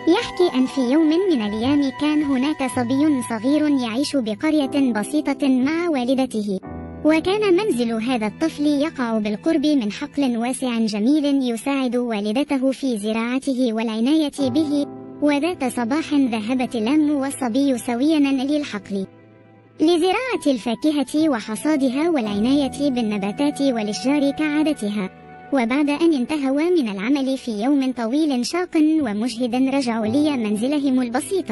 يحكي أن في يوم من الأيام كان هناك صبي صغير يعيش بقرية بسيطة مع والدته، وكان منزل هذا الطفل يقع بالقرب من حقل واسع جميل يساعد والدته في زراعته والعناية به. وذات صباح ذهبت الأم والصبي سويا للحقل لزراعة الفاكهة وحصادها والعناية بالنباتات والأشجار كعادتها. وبعد أن انتهوا من العمل في يوم طويل شاق ومجهد رجعوا لمنزلهم البسيط،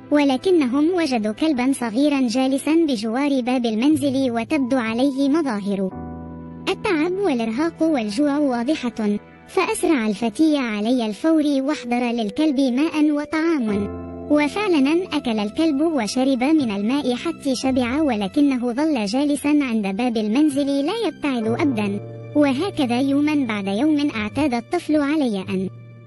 ولكنهم وجدوا كلبا صغيرا جالسا بجوار باب المنزل وتبدو عليه مظاهر التعب والإرهاق والجوع واضحة. فأسرع الفتي علي الفور واحضر للكلب ماء وطعام، وفعلا أكل الكلب وشرب من الماء حتى شبع، ولكنه ظل جالسا عند باب المنزل لا يبتعد أبدا. وهكذا يوما بعد يوم اعتاد الطفل علي أن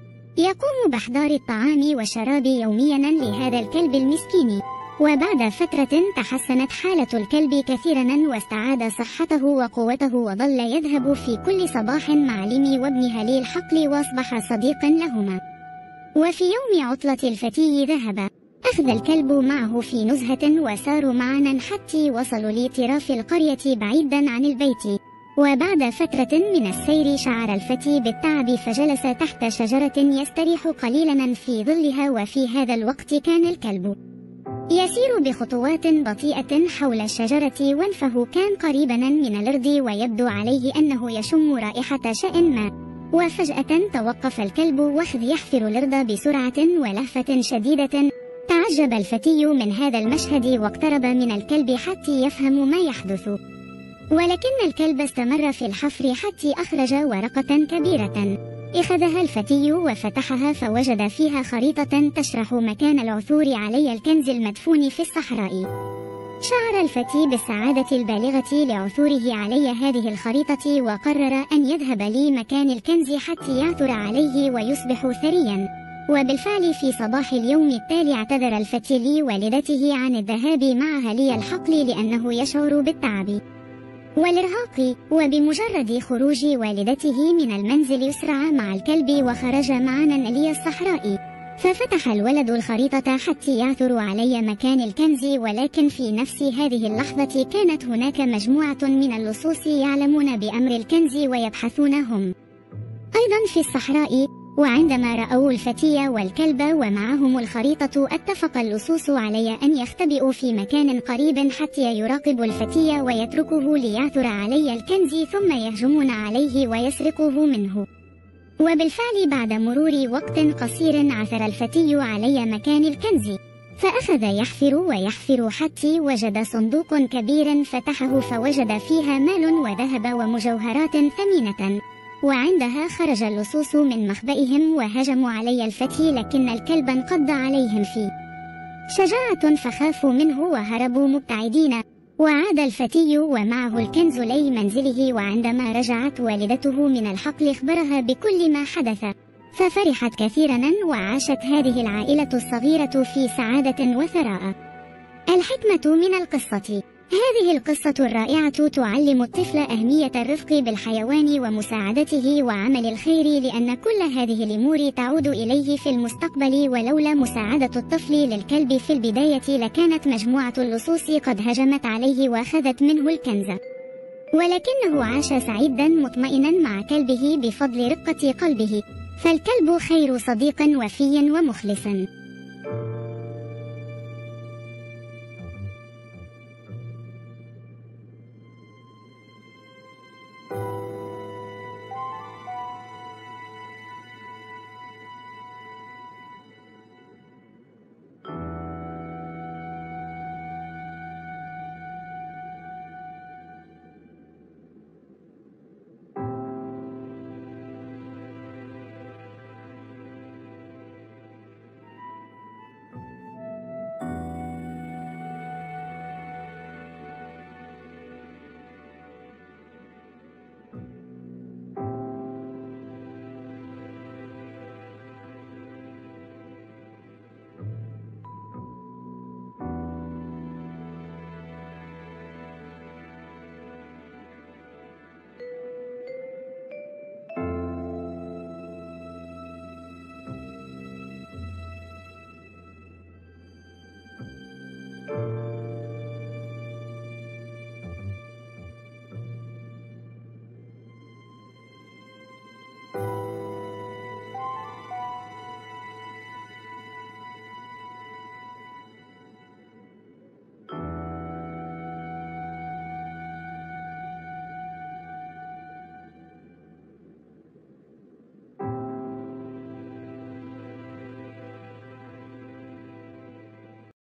يقوم بإحضار الطعام والشراب يوميا لهذا الكلب المسكين. وبعد فترة تحسنت حالة الكلب كثيرا واستعاد صحته وقوته، وظل يذهب في كل صباح مع ليمي وابنها للحقل وأصبح صديق لهما. وفي يوم عطلة الفتي أخذ الكلب معه في نزهة وساروا معا حتى وصلوا لطرف القرية بعيدا عن البيت. وبعد فترة من السير شعر الفتي بالتعب فجلس تحت شجرة يستريح قليلا في ظلها. وفي هذا الوقت كان الكلب يسير بخطوات بطيئة حول الشجرة، وانفه كان قريبا من الأرض ويبدو عليه أنه يشم رائحة شيء ما. وفجأة توقف الكلب وأخذ يحفر الأرض بسرعة ولهفة شديدة. تعجب الفتي من هذا المشهد واقترب من الكلب حتى يفهم ما يحدث، ولكن الكلب استمر في الحفر حتى أخرج ورقة كبيرة. أخذها الفتي وفتحها فوجد فيها خريطة تشرح مكان العثور علي الكنز المدفون في الصحراء. شعر الفتي بالسعادة البالغة لعثوره علي هذه الخريطة، وقرر أن يذهب لمكان الكنز حتى يعثر عليه ويصبح ثريا. وبالفعل في صباح اليوم التالي اعتذر الفتي لوالدته عن الذهاب معها للحقل لأنه يشعر بالتعب والإرهاق. وبمجرد خروج والدته من المنزل أسرع مع الكلب وخرج معا لي الصحراء. ففتح الولد الخريطة حتى يعثر علي مكان الكنز، ولكن في نفس هذه اللحظة كانت هناك مجموعة من اللصوص يعلمون بأمر الكنز ويبحثون هم أيضا في الصحراء. وعندما رأوا الفتي والكلب ومعهم الخريطة اتفق اللصوص علي أن يختبئوا في مكان قريب حتى يراقبوا الفتي ويتركوه ليعثر علي الكنز ثم يهجمون عليه ويسرقوه منه. وبالفعل بعد مرور وقت قصير عثر الفتي علي مكان الكنز، فأخذ يحفر ويحفر حتى وجد صندوق كبير فتحه فوجد فيها مال وذهب ومجوهرات ثمينة. وعندها خرج اللصوص من مخبئهم وهجموا علي الفتي، لكن الكلب انقض عليهم في شجاعة فخافوا منه وهربوا مبتعدين. وعاد الفتي ومعه الكنز لي منزله، وعندما رجعت والدته من الحقل أخبرها بكل ما حدث، ففرحت كثيرا وعاشت هذه العائلة الصغيرة في سعادة وثراء. الحكمة من القصة: هذه القصة الرائعة تعلم الطفل أهمية الرفق بالحيوان ومساعدته وعمل الخير، لأن كل هذه الأمور تعود إليه في المستقبل. ولولا مساعدة الطفل للكلب في البداية لكانت مجموعة اللصوص قد هجمت عليه وأخذت منه الكنز، ولكنه عاش سعيدا مطمئنا مع كلبه بفضل رقة قلبه. فالكلب خير صديق وفي ومخلص.